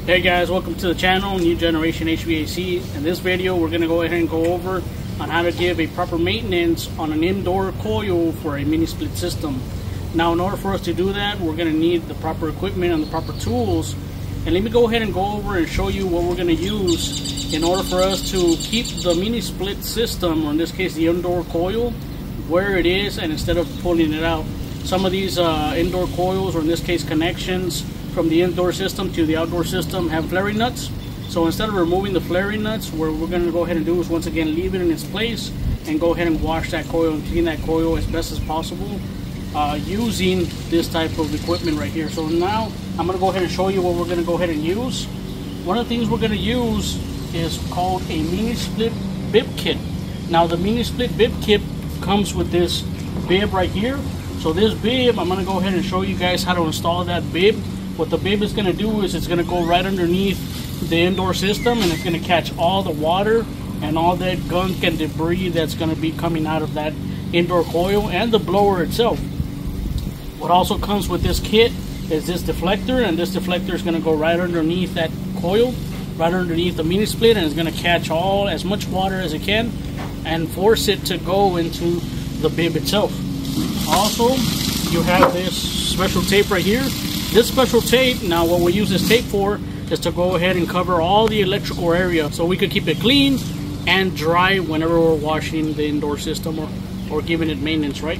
Hey guys, welcome to the channel, New Generation HVAC. In this video, we're going to go ahead and go over on how to give a proper maintenance on an indoor coil for a mini split system. Now, in order for us to do that, we're going to need the proper equipment and the proper tools. And let me go ahead and go over and show you what we're going to use in order for us to keep the mini split system, or in this case the indoor coil, where it is, and instead of pulling it out. Some of these indoor coils, or in this case connections, from the indoor system to the outdoor system have flaring nuts. So instead of removing the flaring nuts, what we're going to go ahead and do is once again leave it in its place and go ahead and wash that coil and clean that coil as best as possible using this type of equipment right here. So now I'm going to go ahead and show you what we're going to go ahead and use. One of the things we're going to use is called a mini split bib kit. Now the mini split bib kit comes with this bib right here. So this bib, I'm going to go ahead and show you guys how to install that bib. What the bib is going to do is it's going to go right underneath the indoor system, and it's going to catch all the water and all that gunk and debris that's going to be coming out of that indoor coil and the blower itself. What also comes with this kit is this deflector, and this deflector is going to go right underneath that coil, right underneath the mini split, and it's going to catch as much water as it can and force it to go into the bib itself. Also, you have this special tape right here. This special tape, now what we use this tape for is to go ahead and cover all the electrical area so we could keep it clean and dry whenever we're washing the indoor system or giving it maintenance, right?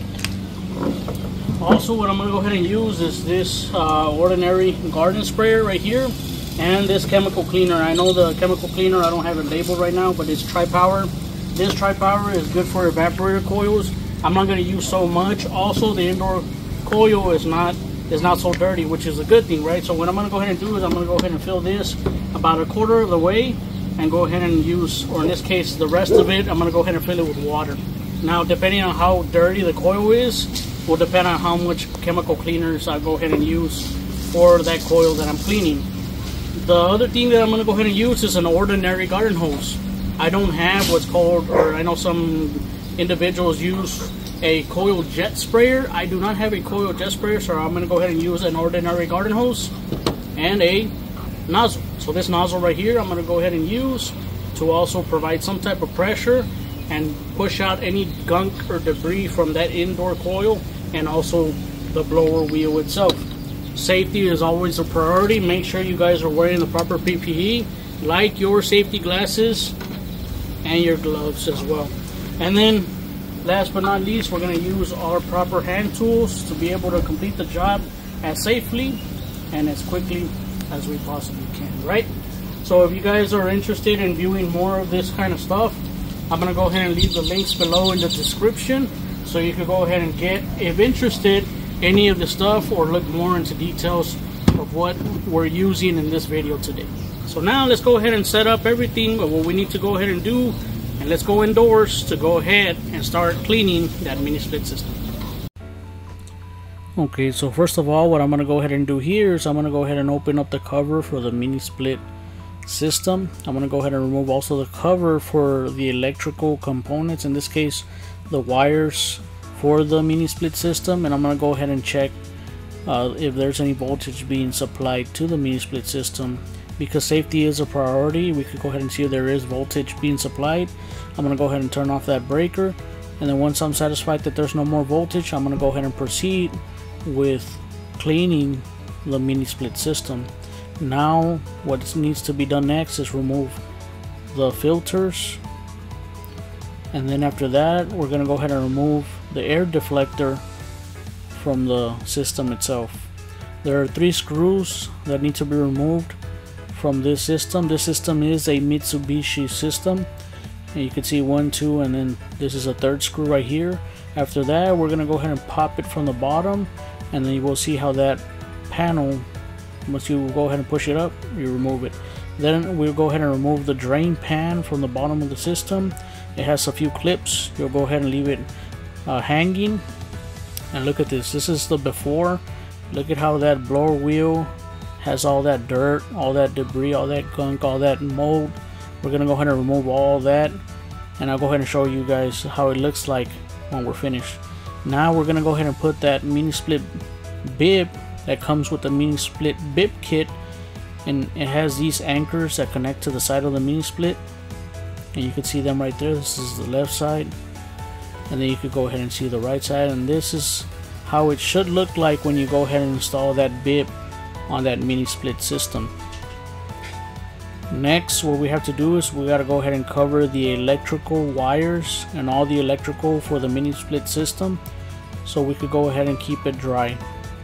Also, what I'm going to go ahead and use is this ordinary garden sprayer right here and this chemical cleaner. I know the chemical cleaner, I don't have it labeled right now, but it's Pow'r-C. This Pow'r-C is good for evaporator coils. I'm not going to use so much. Also, the indoor coil is not so dirty, which is a good thing, right? So what I'm going to go ahead and do is I'm going to go ahead and fill this about a quarter of the way and go ahead and use, or in this case the rest of it, I'm going to go ahead and fill it with water. Now, depending on how dirty the coil is will depend on how much chemical cleaners I go ahead and use for that coil that I'm cleaning. The other thing that I'm going to go ahead and use is an ordinary garden hose. I don't have what's called, or I know some individuals use a coil jet sprayer. I do not have a coil jet sprayer, so I'm going to go ahead and use an ordinary garden hose and a nozzle. So this nozzle right here I'm going to go ahead and use to also provide some type of pressure and push out any gunk or debris from that indoor coil and also the blower wheel itself. Safety is always a priority. Make sure you guys are wearing the proper PPE, like your safety glasses and your gloves as well. And then last but not least, we're going to use our proper hand tools to be able to complete the job as safely and as quickly as we possibly can, right? So if you guys are interested in viewing more of this kind of stuff, I'm going to go ahead and leave the links below in the description so you can go ahead and get, if interested, any of the stuff or look more into details of what we're using in this video today. So now let's go ahead and set up everything of what we need to go ahead and do. And let's go indoors to go ahead and start cleaning that mini split system. Okay, so first of all, what I'm going to go ahead and do here is I'm going to go ahead and open up the cover for the mini split system. I'm going to go ahead and remove also the cover for the electrical components, in this case the wires for the mini split system, and I'm going to go ahead and check if there's any voltage being supplied to the mini split system. Because safety is a priority, we could go ahead and see if there is voltage being supplied. I'm going to go ahead and turn off that breaker, and then once I'm satisfied that there's no more voltage, I'm going to go ahead and proceed with cleaning the mini split system. Now what needs to be done next is remove the filters, and then after that we're going to go ahead and remove the air deflector from the system itself. There are 3 screws that need to be removed from this system. This system is a Mitsubishi system, and you can see 1, 2, and then this is a 3rd screw right here. After that, we're gonna go ahead and pop it from the bottom, and then you will see how that panel, once you go ahead and push it up, you remove it. Then we'll go ahead and remove the drain pan from the bottom of the system. It has a few clips. You'll go ahead and leave it hanging, and look at this. This is the before. Look at how that blower wheel has all that dirt, all that debris, all that gunk, all that mold. We're gonna go ahead and remove all that, and I'll go ahead and show you guys how it looks like when we're finished. Now we're gonna go ahead and put that mini split bib that comes with the mini split bib kit and it has these anchors that connect to the side of the mini split, and you can see them right there. This is the left side, and then you could go ahead and see the right side, and this is how it should look like when you go ahead and install that bib on that mini split system. Next, what we have to do is we got to go ahead and cover the electrical wires and all the electrical for the mini split system, so we could go ahead and keep it dry.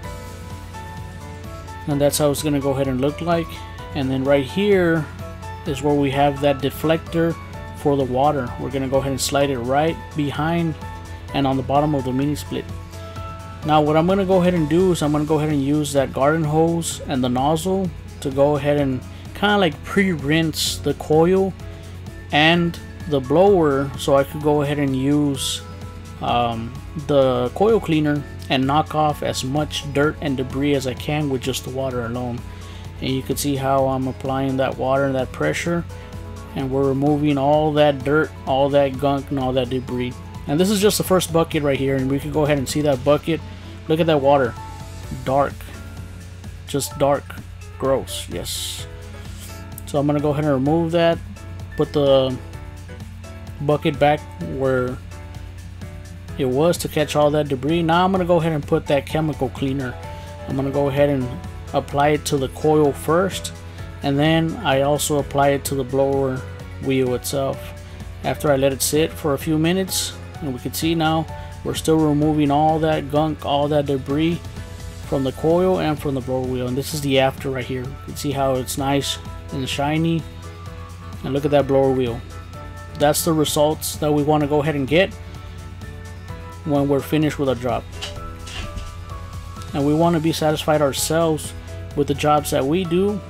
And that's how it's going to go ahead and look like. And then right here is where we have that deflector for the water. We're going to go ahead and slide it right behind and on the bottom of the mini split. Now what I'm going to go ahead and do is I'm going to go ahead and use that garden hose and the nozzle to go ahead and kind of like pre-rinse the coil and the blower, so I could go ahead and use the coil cleaner and knock off as much dirt and debris as I can with just the water alone. And you can see how I'm applying that water and that pressure, and we're removing all that dirt, all that gunk, and all that debris. And this is just the first bucket right here, and we can go ahead and see that bucket. Look at that water, dark, just dark, gross. Yes. So I'm gonna go ahead and remove that, put the bucket back where it was to catch all that debris. Now I'm gonna go ahead and put that chemical cleaner. I'm gonna go ahead and apply it to the coil first, and then I also apply it to the blower wheel itself. After I let it sit for a few minutes, and we can see now we're still removing all that gunk, all that debris from the coil and from the blower wheel. And this is the after right here. You can see how it's nice and shiny, and look at that blower wheel. That's the results that we want to go ahead and get when we're finished with our job. And we want to be satisfied ourselves with the jobs that we do,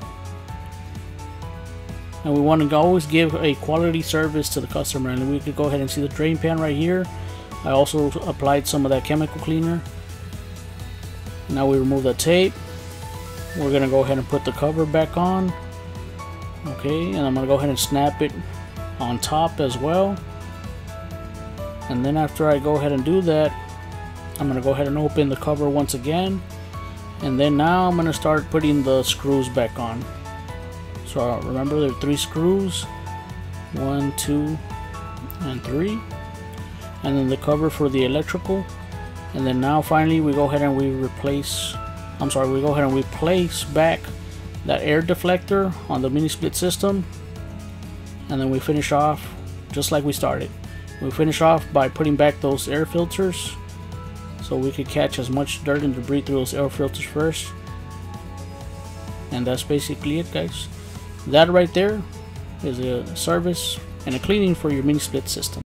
and we want to always give a quality service to the customer. And we could go ahead and see the drain pan right here. I also applied some of that chemical cleaner. Now we remove the tape. We're gonna go ahead and put the cover back on. Okay, and I'm gonna go ahead and snap it on top as well. And then after I go ahead and do that, I'm gonna go ahead and open the cover once again, and then now I'm gonna start putting the screws back on. So remember, there are 3 screws, 1, 2, and 3, and then the cover for the electrical. And then now finally we go ahead and we replace back that air deflector on the mini split system, and then we finish off just like we started. We finish off by putting back those air filters, so we could catch as much dirt and debris through those air filters first. And that's basically it, guys. That right there is a service and a cleaning for your mini split system.